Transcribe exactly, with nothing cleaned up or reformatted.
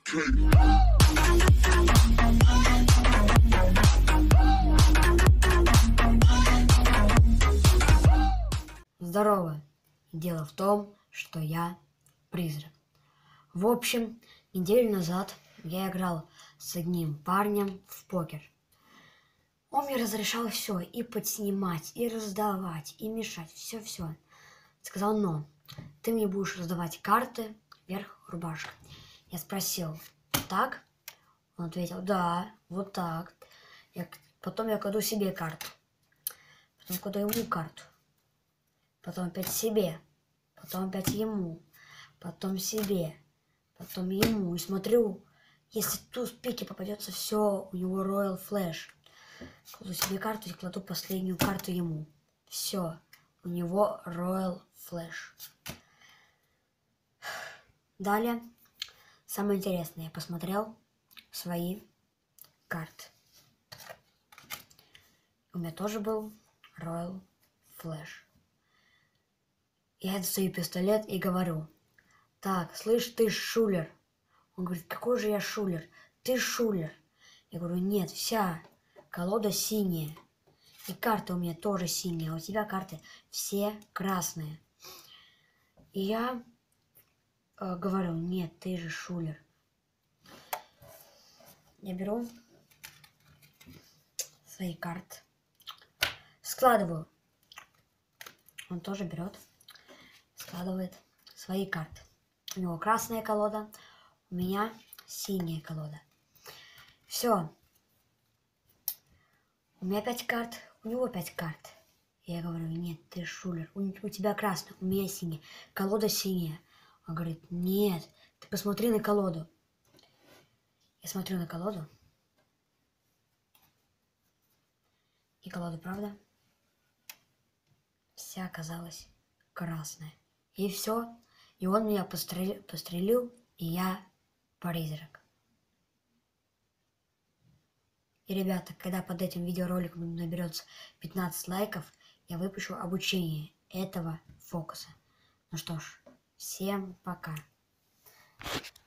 Здорово. Дело в том, что я призрак. В общем, неделю назад я играл с одним парнем в покер. Он мне разрешал все, и подснимать, и раздавать, и мешать, все-все. Сказал, но ты мне будешь раздавать карты вверх рубашка. Я спросил, так? Он ответил, да, вот так. Я, потом я кладу себе карту, потом кладу ему карту, потом опять себе, потом опять ему, потом себе, потом ему. И смотрю, если туз пики попадется, все, у него Royal Flash. Кладу себе карту и кладу последнюю карту ему. Все, у него Royal Flash. Далее, самое интересное, я посмотрел свои карты. У меня тоже был Royal Flash. Я достаю пистолет и говорю, так, слышь, ты шулер. Он говорит, какой же я шулер? Ты шулер. Я говорю, нет, вся колода синяя. И карты у меня тоже синие, а у тебя карты все красные. И я э, говорю, нет, ты же шулер. Я беру свои карты, складываю. Он тоже берет, складывает свои карты. У него красная колода, у меня синяя колода. Все. У меня пять карт, у него пять карт. Я говорю, нет, ты шулер, у, у тебя красная, у меня синяя, колода синяя. Он говорит, нет, ты посмотри на колоду. Я смотрю на колоду. И колода, правда, вся оказалась красная. И все. И он меня пострелил, пострелил, и я призрак. И, ребята, когда под этим видеороликом наберется пятнадцать лайков, я выпущу обучение этого фокуса. Ну что ж, всем пока.